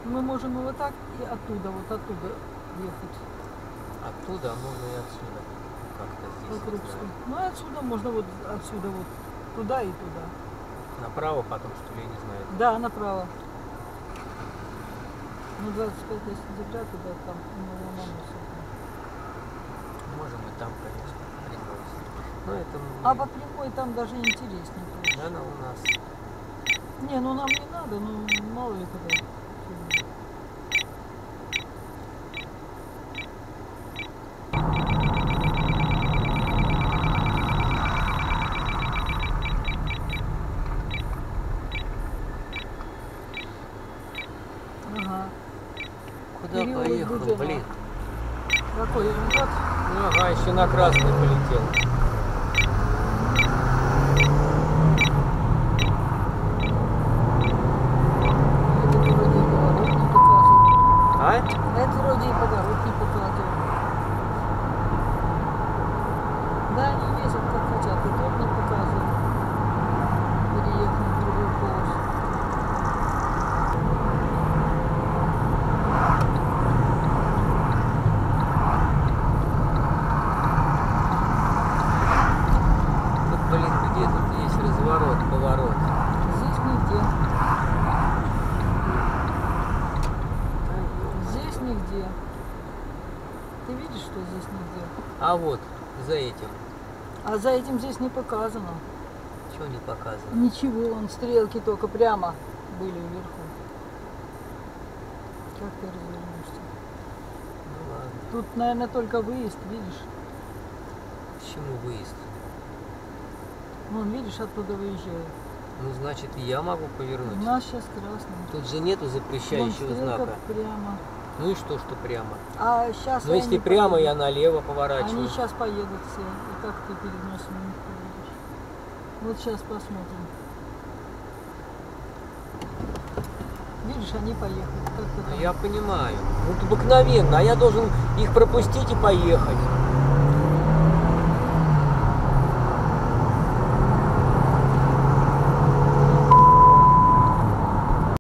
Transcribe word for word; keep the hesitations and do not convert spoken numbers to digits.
Мы можем и вот так, и оттуда, вот оттуда ехать. Оттуда, а можно и отсюда. Как-то здесь, Вокруг не что. знаю. Ну и отсюда можно вот отсюда вот туда и туда. Направо потом, что ли, я не знаю. Да, направо. Ну, двадцать пятое сентября туда, там, на Ломоносова. Можем и там, конечно, прямой. Но это мы... А по прямой там даже интереснее. Да, она у нас. Не, ну нам не надо, ну мало ли когда. Ага. Куда Переулок поехал, Буденного. блин? Какой результат? Ну, ага, еще на красный полетел. Это вроде и поворот не показывает. А? Это вроде и поворот не показывает. Да, они ездят как хотят, и тот не показывает. Переехал в другую полосу. Тут, блин, где тут есть разворот, поворот? Здесь нигде. Здесь нигде. Ты видишь, что здесь нигде? А вот, за этим. А за этим здесь не показано. Чего не показано? Ничего, вон стрелки только прямо были вверху. Как ты развернешься? Ну ладно. Тут, наверное, только выезд, видишь? К чему выезд? Вон, видишь, оттуда выезжает. Ну, значит, и я могу У повернуть. нас сейчас красный. Тут же нету Вон запрещающего стрелка знака. прямо. Ну и что, что прямо? А сейчас Но если прямо, я налево поворачиваю. Они сейчас поедут все. И как ты перед носом у них поедешь? Вот сейчас посмотрим. Видишь, они поехали. Как ты Ну, там? я понимаю. Ну, это обыкновенно, а я должен их пропустить и поехать.